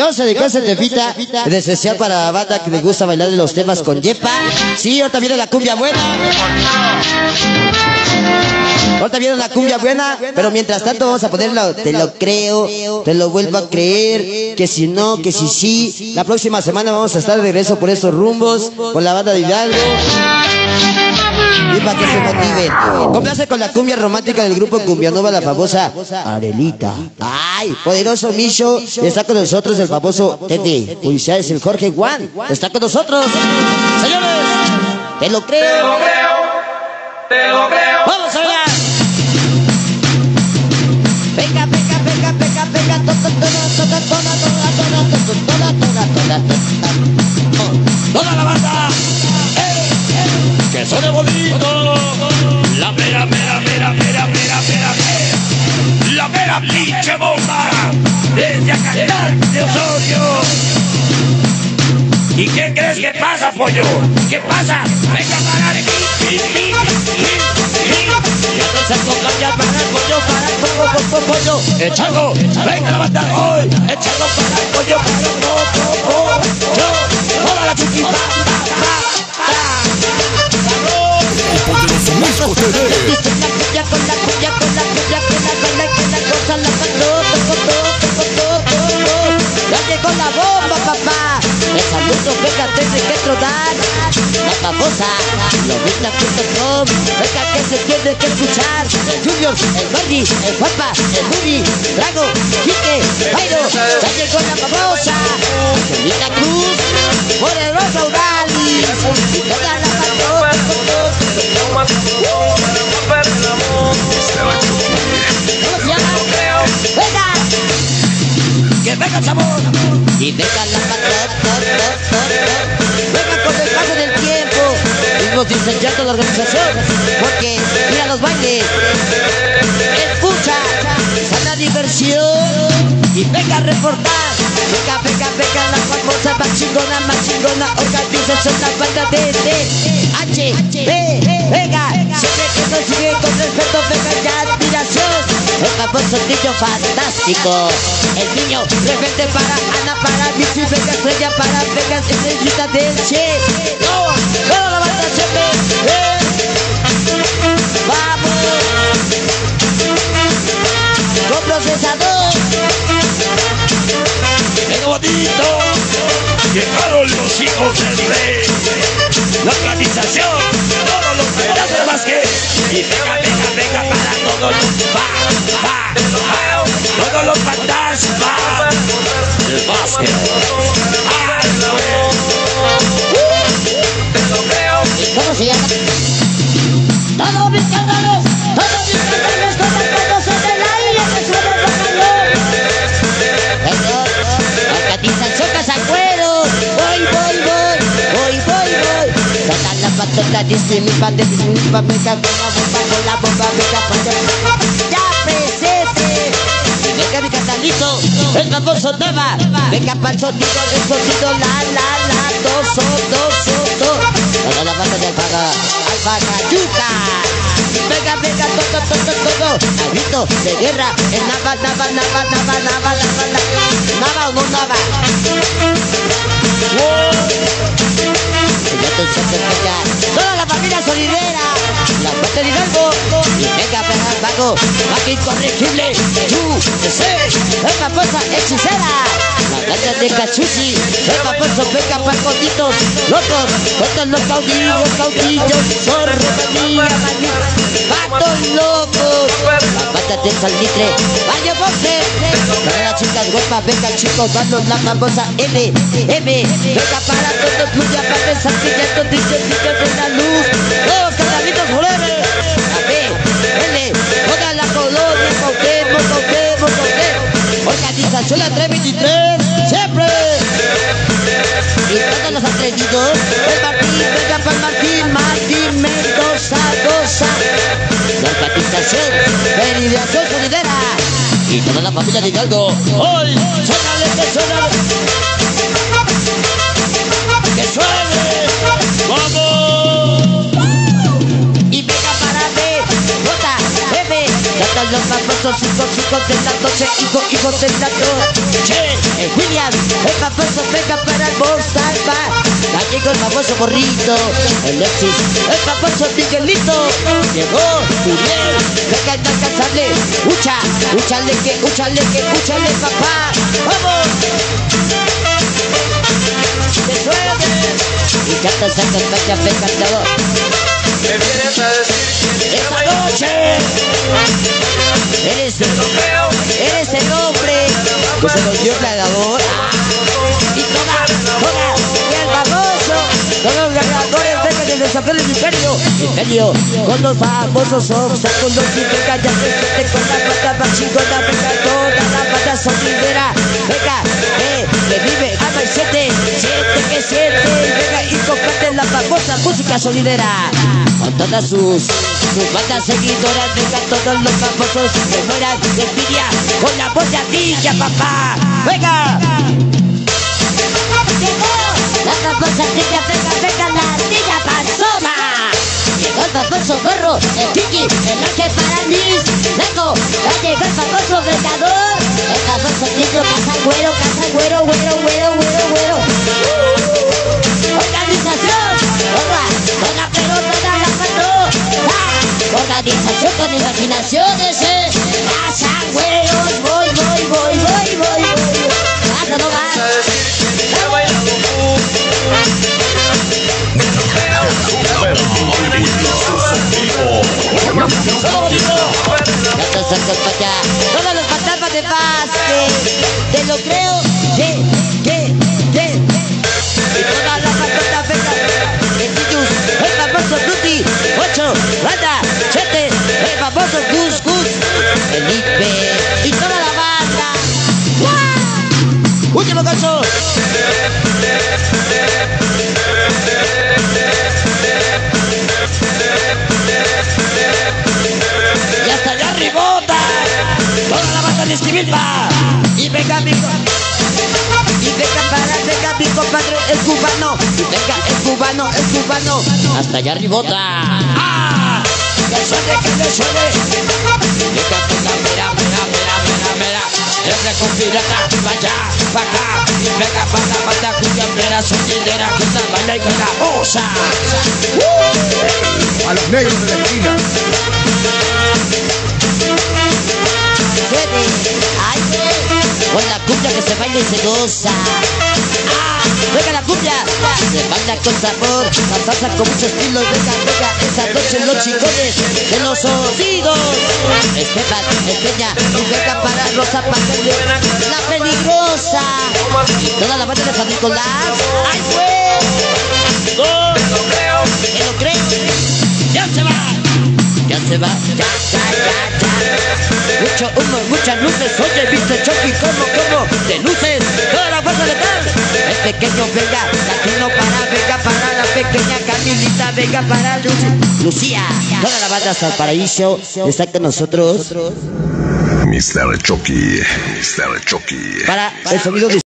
Yo se dedicó a esa tefita de especial para la banda que le gusta bailar de los temas con yepa. Sí, ahorita viene la cumbia buena. Ahorita viene la cumbia buena, pero mientras tanto vamos a ponerlo, te lo creo, te lo vuelvo a creer, que si no, que si sí. La próxima semana vamos a estar de regreso por estos rumbos, con la banda de Hidalgo. Y para que se motiven. Complace con la cumbia romántica del grupo Cumbianova, la famosa Arelita. Ay, poderoso Micho. Está con nosotros el famoso Tete. Felicidades, el Jorge Juan. Está con nosotros. Señores, te lo creo. Te lo creo. Te lo creo. Vamos a ver. Venga, venga, venga, venga, venga. Toda la banda. Que suene bonito. La mera, mera, mera, mera, mera, mera, la mera pinche bomba. Desde Acatán de Osorio. ¿Y qué crees que pasa, pollo? ¿Qué pasa? Venga a parar aquí. Ya te saco cambia para el pollo, para el pollo. Echando, venga la banda hoy. Echando para el pollo, toda la chiquita. Misco TV. Ya llegó la bomba, papá. El saludo, venga, tiene que tronar. La famosa, lovita.com. Venga, que se tiene que escuchar. El Junior, el Barry, el Papa, el Muri, Drago, Quique, Jairo. Ya llegó la famosa. Angelita Cruz, poderosa Urali. Y toda la Que venga el sabor. Y venga la patata. Venga con el paso del tiempo. Fuimos diseñando la organización. Porque mira los bailes. Escucha. Sana diversión. Y venga a reportar. Venga, venga, venga la famosa más chingona. Organización la banda H, B, venga. Siempre que nos sigue con respeto, venga ya admiración. El famoso niño fantástico. El niño rebelde para Ana, para Michi, venga estrella para venga estrellita del Che. Toda la banda siempre. Vamos. Con procesador. ¡Qué bonito! Llegaron los hijos del rey. La organización, todos los pedazos más que. Y venga, venga, venga para todos los todos los fantasmas del básquet. Te lo creo. ¿Cómo se llama? Todos mis canales, todos en el aire, que suena el bacalao. Organización Casacuero. Voy. Toda la patota dice mi padre, venga con la bomba, venga, ya presente. Venga mi catalito, el famoso tema. Venga pa'l sonido, el sonido, la, doso. Toda la banda de Alpacayuca. Venga, todo. Grito de guerra, el nava o no nava. Toda la familia solidera, la fuente de Hidalgo. Y venga, vago, aquí incorregible. El famosa hechicera. La banda de Cachuchi. El famoso venga para coditos locos. Todos los caudillos. Zorro, manía, patos locos. La banda de Salitre. Vaya voces. Todas las chicas guapas, venga chicos, danos la famosa M. Venga para todos, tuya para pensar que ya esto dice de la luz. Todos canalitos forever. L, toda la colonia, Cuauhtémoc. Organización la 323, siempre. Y todos los atrevidos, el Martín, venga para Martín Mendoza. La organización, Federación Solidera. Y toda la familia de Hidalgo. Hoy, suénale. Que suene. ¡Vamos! Y venga para B, J, todos los famosos hijos de la noche, hijos de la noche. William, venga para el Mostalpa. Aquí con el famoso Morrito, el Lexus, el famoso Miguelito. Llegó Uriel, venga inalcanzable. Úchale papá. ¡Vamos! ¡Se suelve! Y canta, venga todo. Me vienes a decir esta noche eres el hombre que se nos dio gladiador. Y toda, y el famoso, todos los gladiadores vengan del desafío del imperio, con los famosos obstáculos y venga ya se con la pata más chingona, venga toda la pata sonidera, venga, que vive, ama y siente venga y comparte la famosa música sonidera. Con todas sus bandas seguidoras, venga todos los famosos que mueran de envidia con la voz de ardilla, papá. ¡Venga! Llegó la famosa ardilla, venga la ardilla panzona. Llegó el famoso gorro, el Tiki, el ángel para Luis Blanco. Ya llegó el famoso vengador, el famoso niño güero. Organización, toda la mató. Organización con imaginaciones, güeros, voy. Hasta no más. Todos los fantasmas de básquet, te lo creo, y toda la patota venga, el famoso Tuti, 8, banda, 7, el famoso Gus, Felipe, y toda la banda. ¡Wow! ¡Último caso! Y hasta allá arribota, toda la banda de Esquivilpa, y venga mi compadre, el cubano. Y venga, el cubano. Hasta allá arribota. ¡Ah! Que le suene. Venga, mira. Siempre con pirata, vaya, pa' acá. Y venga, para la banda, cuyambrera, sonidera, que esta baila y que la osa. A los negros de la esquina. Con la cumbia que se baila y se goza. Venga la cumbia, se baila con sabor, la salsa con mucho estilo. Venga, esa noche los chingones de los sonidos. Esteban, Peña, y venga para Rosa Pastel, la peligrosa. Y toda la banda de San Nicolás. ¡Ay, güey! ¡Que lo creo! ¡Ya se va! Ya. Mucho humo, muchas luces. Oye, viste Chucky, ¿cómo? De luces, toda la fuerza letal. El pequeño venga, latino venga para la pequeña Camilita, venga para Lucía. Toda la banda hasta el paraíso está con nosotros. Mr. Chucky. Para el sonido de